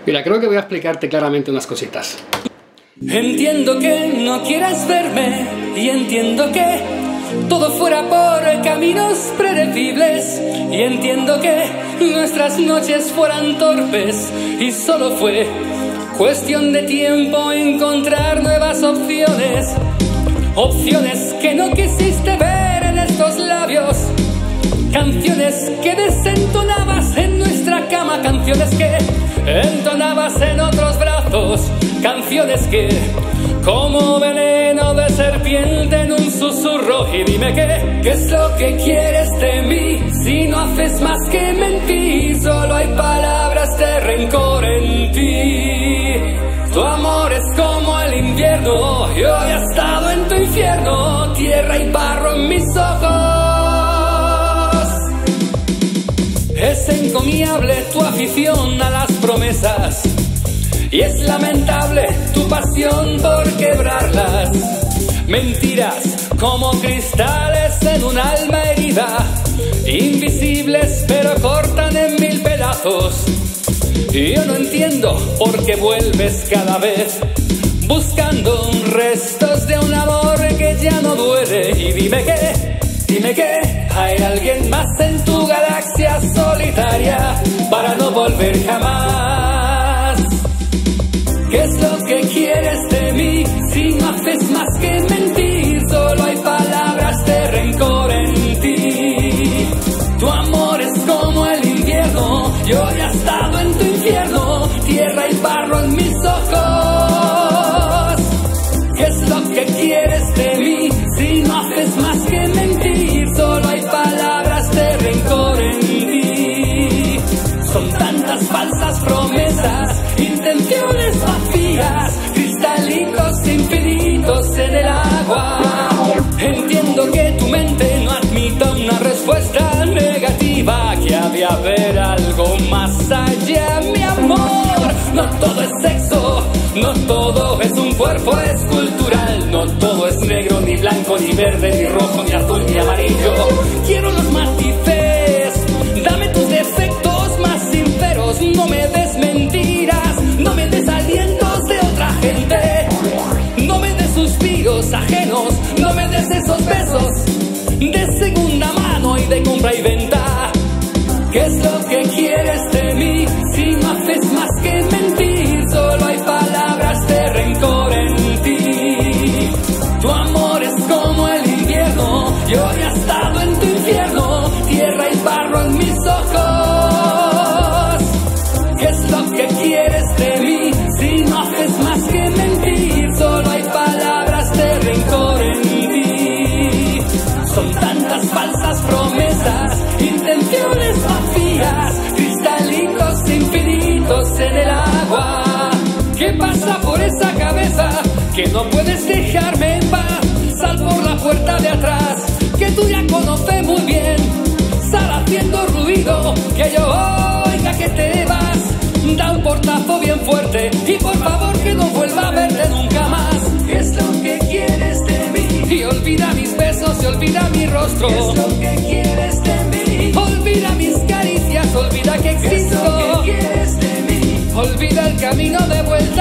Mira, creo que voy a explicarte claramente unas cositas. Entiendo que no quieras verme y entiendo que todo fuera por caminos predecibles y entiendo que nuestras noches fueran torpes y solo fue cuestión de tiempo encontrar nuevas opciones, opciones que no quisiste ver en estos labios, canciones que desentonabas en nuestra cama, canciones que entonabas en otros brazos, canciones que como veneno de serpiente en un susurro. Y dime qué es lo que quieres de mí, si no haces más que mentir, solo hay palabras de rencor en ti. Tu amor es como el invierno, yo he estado en tu infierno, tierra y barro en mis ojos. Es encomiable tu afición a las promesas y es lamentable tu pasión por quebrarlas. Mentiras como cristales en un alma herida, invisibles pero cortan en mil pedazos. Y yo no entiendo por qué vuelves cada vez buscando restos de un amor que ya no duele. Y dime que hay alguien más en tu galaxia solitaria para no volver jamás. ¿Qué es lo que quieres de mí si no haces más que mentir? Solo hay palabras de rencor en ti. Tu amor es como el invierno, yo ya he estado en tu infierno, tierra y barro en mis ojos. ¿Qué es lo que quieres de mí si no haces más que mentir? Solo hay palabras de rencor en ti. Son tantas falsas promesas, intenciones vacías, cristalitos infinitos en el agua. Entiendo que tu mente no admita una respuesta negativa, que ha de haber algo más allá, mi amor. No todo es sexo, no todo es un cuerpo escultural, no todo es negro, ni blanco, ni verde, ni rojo, ni azul, ni amarillo. Quiero los matices, dame tus defectos más sinceros, no me des mentiras, no me des alientos de otra gente, no me des suspiros ajenos, no me des esos besos de segunda mano y de compra y venta. ¿Qué es lo que quieres de mí si no haces más que mentir? Solo hay palabras de rencor en ti. Tu amor es como el invierno, yo ya he estado en tu infierno, tierra y barro en mis ojos. ¿Qué es lo que quieres de mí si no haces más que mentir? Solo hay palabras de rencor en ti. Son tantas falsas promesas, intenciones vacías, cristalitos infinitos en el agua. ¿Qué pasa por esa cabeza que no puedes dejarme en paz? Sal por la puerta de atrás, que tú ya conoces muy bien. Sal haciendo ruido, que yo oiga que te vas. Da un portazo bien fuerte y por favor que no vuelva a verte nunca más. ¿Qué es lo que quieres de mí? Y olvida mis besos y olvida mi rostro. ¿Qué es lo que quieres de mí? Olvida mis caricias, olvida que existo. ¿Qué es lo que quieres de mí? Olvida el camino de vuelta.